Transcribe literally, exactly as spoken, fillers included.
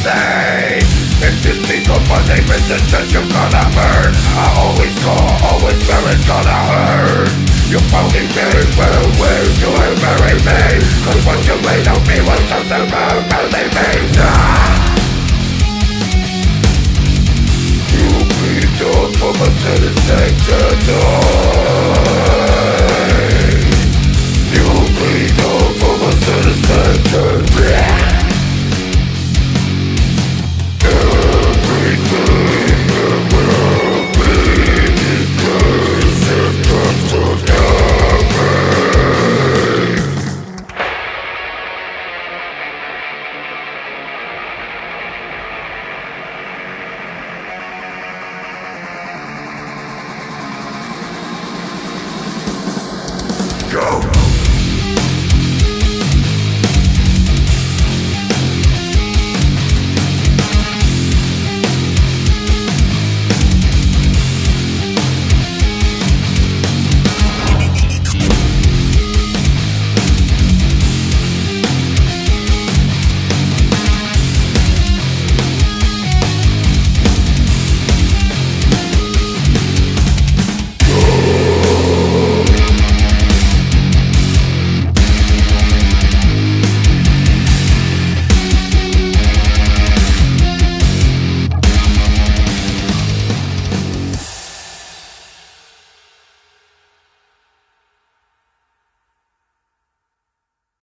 say. If you speak up my name in the church, you're gonna burn. I always call, always swear it's gonna hurt. You phony days, well, where you will bury me? Cause what you made of me was just about believe me. Nah. You bleed out for my citizen today. You bleed out for my citizen today. Go!